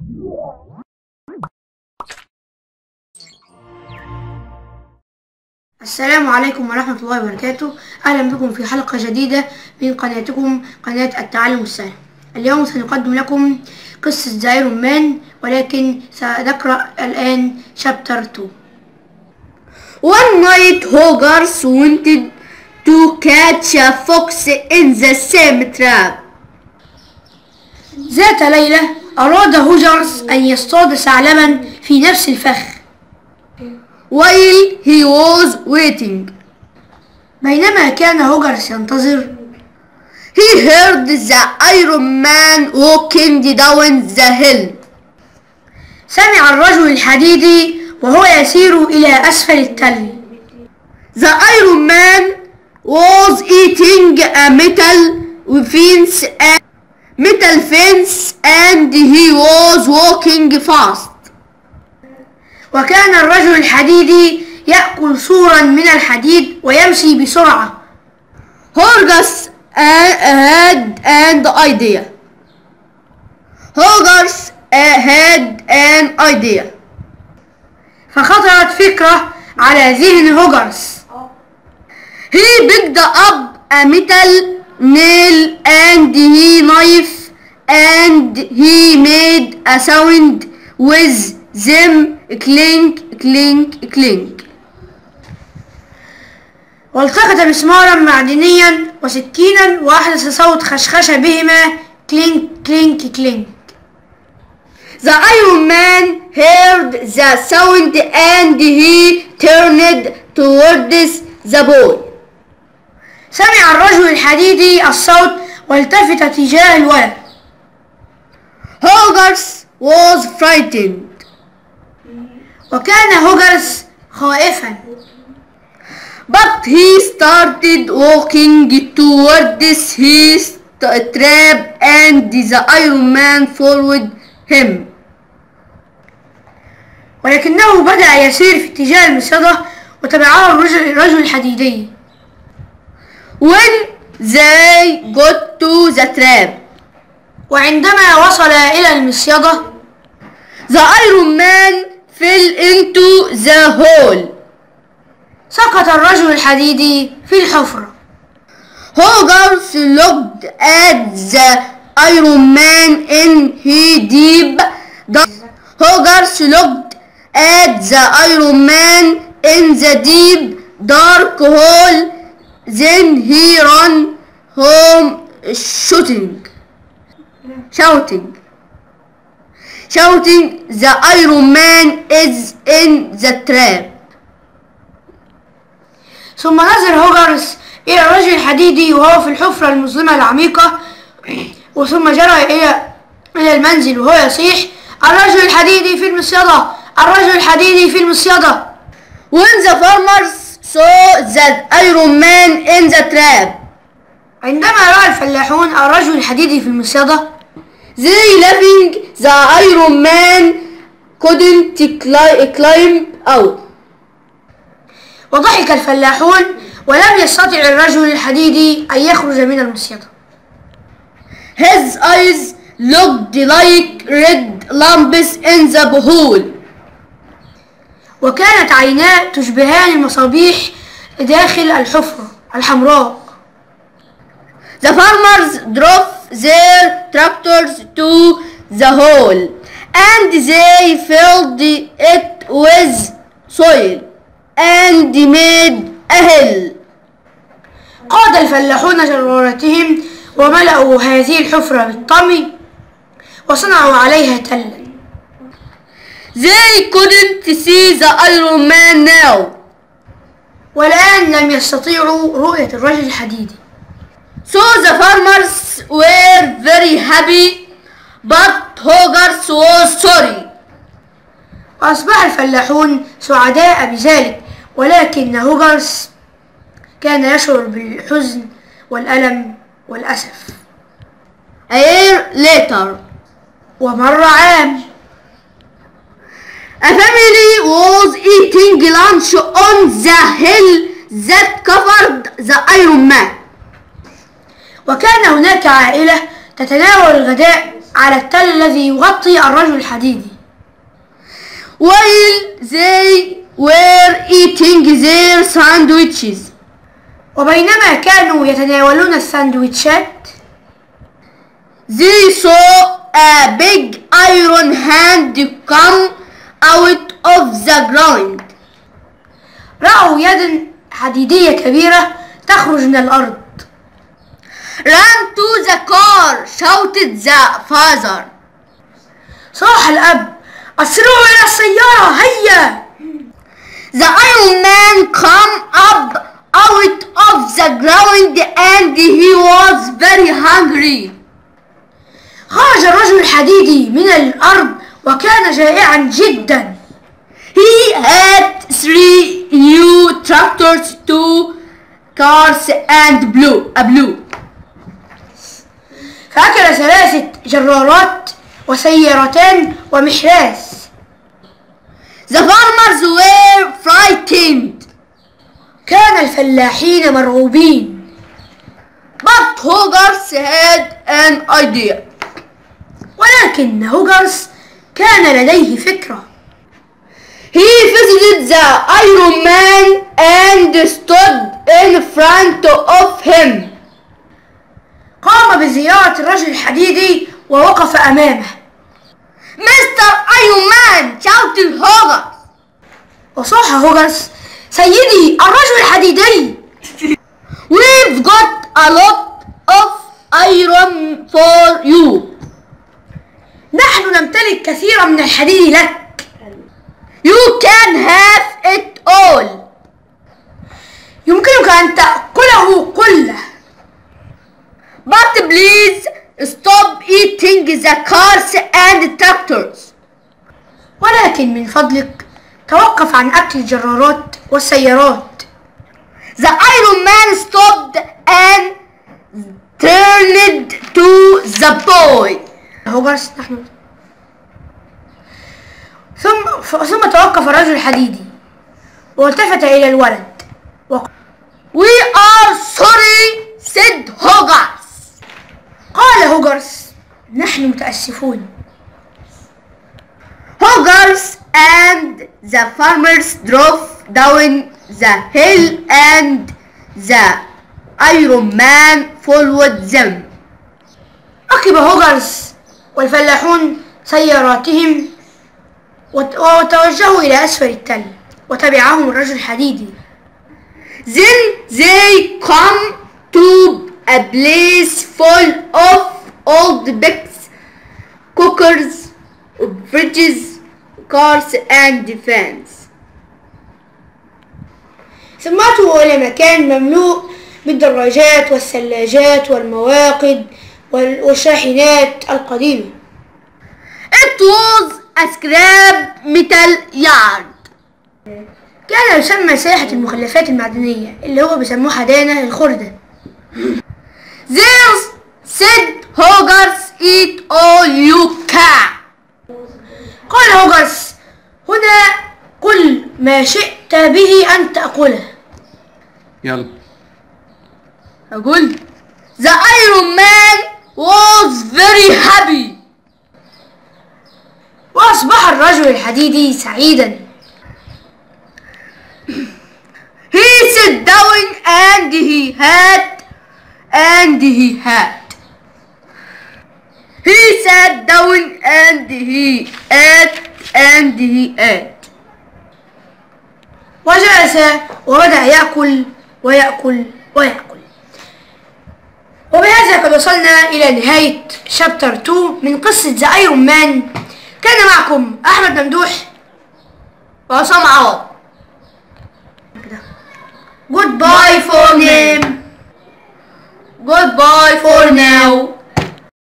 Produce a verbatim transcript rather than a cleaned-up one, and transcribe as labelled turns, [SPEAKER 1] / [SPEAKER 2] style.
[SPEAKER 1] السلام عليكم ورحمة الله وبركاته. أهلا بكم في حلقة جديدة من قناتكم قناة التعلم السهل. اليوم سنقدم لكم قصة ذا ايرون مان، ولكن سنقرأ الآن شابتر تو.
[SPEAKER 2] One night Hogarth wanted to catch a fox in the same trap.
[SPEAKER 1] ذات ليلة أراد هوجرس أن يصطاد ثعلبا في نفس الفخ.
[SPEAKER 2] While he was waiting,
[SPEAKER 1] بينما كان هوجرس ينتظر،
[SPEAKER 2] he heard the Iron Man walking down the hill.
[SPEAKER 1] سمع الرجل الحديدي وهو يسير إلى أسفل التل.
[SPEAKER 2] The Iron Man was eating a metal fence and metal fence and he was walking fast.
[SPEAKER 1] وكان الرجل الحديدي يأكل سورا من الحديد ويمشي بسرعة.
[SPEAKER 2] Hogarth had an idea. Hogarth had an idea.
[SPEAKER 1] فخطرت فكرة على ذهن هوجرس.
[SPEAKER 2] He picked up a metal nail and he knife and he made a sound with them, clink clink clink.
[SPEAKER 1] والتقط مسمارا معدنيا وسكينا وأحدث صوت خشخشة بهما، كلينك كلينك كلينك.
[SPEAKER 2] The Iron Man heard the sound and he turned towards the boy.
[SPEAKER 1] سمع الرجل الحديدي الصوت والتفت تجاه الولد.
[SPEAKER 2] Hogarth was frightened.
[SPEAKER 1] وكان هوجرس خائفا.
[SPEAKER 2] But he started walking towards his trap and the Iron Man followed him.
[SPEAKER 1] ولكنه بدأ يسير في اتجاه المصيدة وتبعه الرجل, الرجل الحديدي.
[SPEAKER 2] When they got to the trap,
[SPEAKER 1] وعندما وصل إلى المصيدة،
[SPEAKER 2] the Iron Man fell into the hole.
[SPEAKER 1] سقط الرجل الحديدي في الحفرة.
[SPEAKER 2] Hogarth looked at the Iron Man in he deep. Hogarth looked at the Iron Man in the deep dark hole. Then he ran home shouting, shouting, shouting, the Iron Man is in the trap.
[SPEAKER 1] ثم نظر هوجرس إلى الرجل الحديدي وهو في الحفرة المظلمة العميقة، وثم جرى إلى إلى المنزل وهو يصيح: الرجل الحديدي في المصيدة، الرجل الحديدي في المصيدة.
[SPEAKER 2] When the farmers saw the Iron Man in the trap,
[SPEAKER 1] عندما رأى الفلاحون الرجل الحديدي في المصيدة،
[SPEAKER 2] they laughing the Iron Man couldn't climb out.
[SPEAKER 1] وضحك الفلاحون ولم يستطع الرجل الحديدي أن يخرج من المصيدة.
[SPEAKER 2] His eyes looked like red lamps in the hole.
[SPEAKER 1] وكانت عيناه تشبهان المصابيح داخل الحفرة الحمراء.
[SPEAKER 2] The farmers drove their tractors to the hole and they filled it with soil and made a hill.
[SPEAKER 1] قاد الفلاحون جراراتهم وملأوا هذه الحفرة بالطمي وصنعوا عليها تلا.
[SPEAKER 2] They couldn't see the Iron Man now.
[SPEAKER 1] والآن لم يستطيعوا رؤية الرجل الحديدي.
[SPEAKER 2] So the farmers were very happy, but Hogarth was sorry.
[SPEAKER 1] وأصبح الفلاحون سعداء بذلك، ولكن هوجرس كان يشعر بالحزن والألم والأسف.
[SPEAKER 2] A year later,
[SPEAKER 1] ومر عام.
[SPEAKER 2] a family was eating lunch on the hill that covered the Iron Man.
[SPEAKER 1] وكان هناك عائلة تتناول الغداء على التل الذي يغطي الرجل الحديدي.
[SPEAKER 2] while they were eating their sandwiches.
[SPEAKER 1] وبينما كانوا يتناولون الساندويتشات
[SPEAKER 2] they saw a big iron hand come out of the ground.
[SPEAKER 1] رأوا يدا حديدية كبيرة تخرج من الأرض.
[SPEAKER 2] ran to the car, shouted the father.
[SPEAKER 1] صاح الأب: أسرعوا إلى السيارة هيا!
[SPEAKER 2] The Iron Man come up out of the ground and he was very hungry.
[SPEAKER 1] خرج الرجل الحديدي من الأرض وكان جائعا جدا.
[SPEAKER 2] He had three new tractors, two cars and blue, a blue.
[SPEAKER 1] فأكل ثلاثة جرارات وسيارتان ومحراث.
[SPEAKER 2] The farmers were frightened.
[SPEAKER 1] كان الفلاحين مرعوبين.
[SPEAKER 2] But Hogarth had an idea.
[SPEAKER 1] ولكن هوغرس كان لديه فكرة.
[SPEAKER 2] He visited the Iron Man and stood in front of him.
[SPEAKER 1] قام بزيارة الرجل الحديدي ووقف أمامه.
[SPEAKER 2] Mister Iron Man, shouted Hogarth.
[SPEAKER 1] وصاح هوغرس: سيدي الرجل الحديدي.
[SPEAKER 2] We've got a lot of iron for you.
[SPEAKER 1] نحن نمتلك كثيرا من الحديد لك.
[SPEAKER 2] You can have it all.
[SPEAKER 1] يمكنك أن تأكله كله.
[SPEAKER 2] But please stop eating the cars and tractors.
[SPEAKER 1] ولكن من فضلك توقف عن أكل الجرارات والسيارات.
[SPEAKER 2] The Iron Man stopped and turned to the boy.
[SPEAKER 1] هوغرس نحن ثم ثم توقف الرجل الحديدي والتفت إلى الولد وقال:
[SPEAKER 2] We are sorry, said Hogarth.
[SPEAKER 1] قال هوغرس: نحن متأسفون.
[SPEAKER 2] Hogarth and the farmers drove down the hill and the Iron Man followed them.
[SPEAKER 1] ركب هوغرس والفلاحون سياراتهم وتوجهوا إلى أسفل التل وتبعهم الرجل الحديدي.
[SPEAKER 2] Then they come to a place full of old pigs, cookers, bridges, cars and fans.
[SPEAKER 1] ثم أتوا إلى مكان مملوء بالدراجات والثلاجات والمواقد والشاحنات القديمة.
[SPEAKER 2] It was a scrap metal yard.
[SPEAKER 1] كان يسمى ساحة المخلفات المعدنية اللي هو بيسموها دانة الخردة.
[SPEAKER 2] There said Hogarth, eat all you can.
[SPEAKER 1] قال هوغرس: هنا كل ما شئت به أن تأكله.
[SPEAKER 3] يلا
[SPEAKER 2] أقول The Iron Man was very happy.
[SPEAKER 1] وأصبح الرجل الحديدي سعيدا.
[SPEAKER 2] He sat down and he had and he had. He sat down and he ate and he ate.
[SPEAKER 1] وجلس وبدأ يأكل ويأكل ويأكل. وبهذا قد وصلنا إلى نهاية شابتر اثنين من قصة ذا ايرون مان. كان معكم أحمد ممدوح
[SPEAKER 2] وعصام عوض.
[SPEAKER 1] Goodbye for now.